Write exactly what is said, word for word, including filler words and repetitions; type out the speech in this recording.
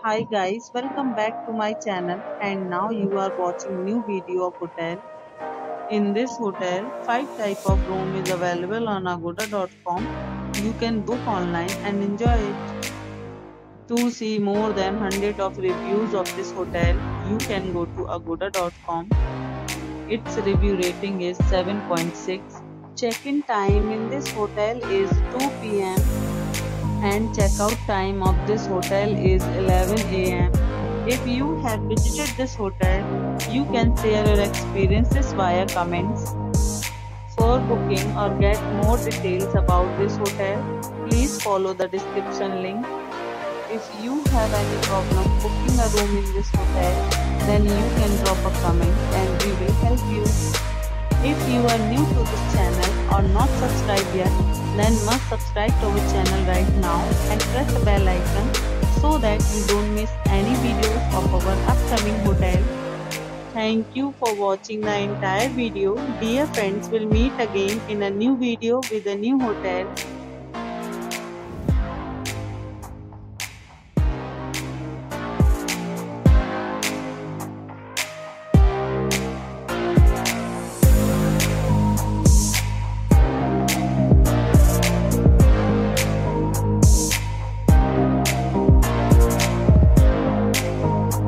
Hi guys, welcome back to my channel and now you are watching new video of hotel. In this hotel, five type of room is available on agoda dot com. You can book online and enjoy it. To see more than one hundred of reviews of this hotel, you can go to agoda dot com. Its review rating is seven point six. Check-in time in this hotel is two p m and checkout time of this hotel is eleven a m. If you have visited this hotel, you can share your experiences via comments. For booking or get more details about this hotel, please follow the description link. If you have any problem booking a room in this hotel, then you can drop a comment and we will help you. If you are new to this channel or not subscribed yet, then must subscribe to our channel right now and press the bell icon so that you don't miss any videos of our upcoming hotel. Thank you for watching the entire video. Dear friends, will meet again in a new video with a new hotel.